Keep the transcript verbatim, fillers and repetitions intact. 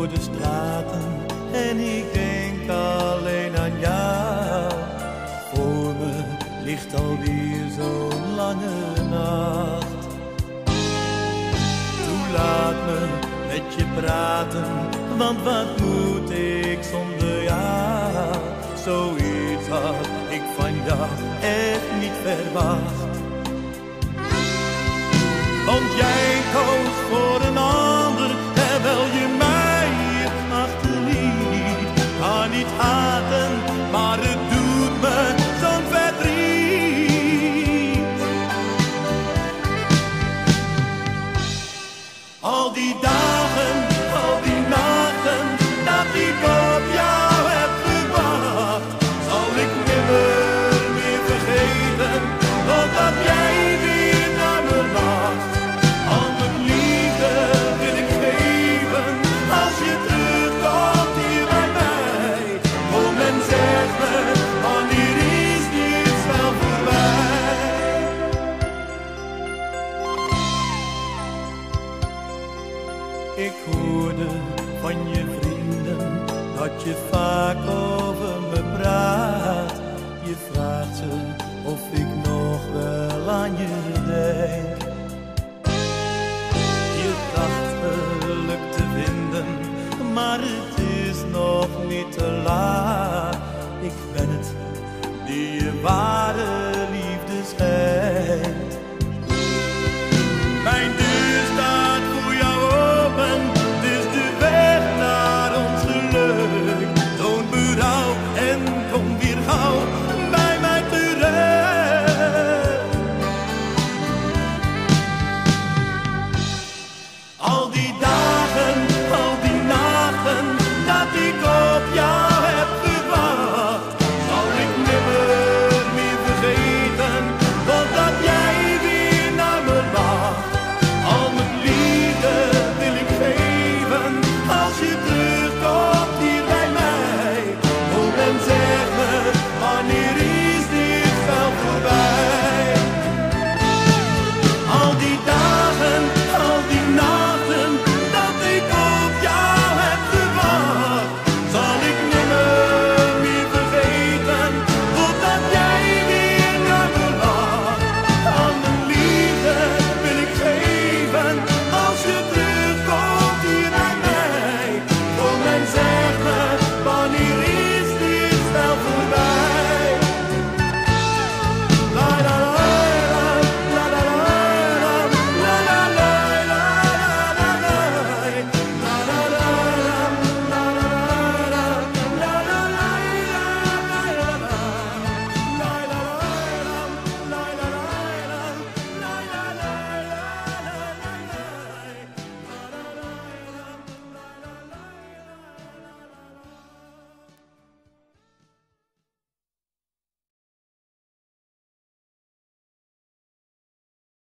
door de straten en ik denk alleen aan jou. Voor me ligt alweer zo'n lange nacht. Toe laat me met je praten, want wat moet ik zonder jou? Zoiets had ik van jou echt niet verwacht. Want jij koos voor een ander, terwijl je mij achterliet. Ga niet haten, maar het doet me zo'n verdriet. Al die dagen, al die nachten, dat ik op jou heb gewacht, zal ik nimmer meer vergeten, totdat jij weer naar me lacht. Al mijn liefde wil ik geven, als je terugkomt hier bij mij. Kom en zeg me, wanneer is dit snel voorbij? Ik hoorde van je vrienden dat je vaak over me praat. Je vraagt ze of ik nog wel aan je denk. Je dacht geluk te vinden, maar het is nog niet te laat. Ik ben het die je waard.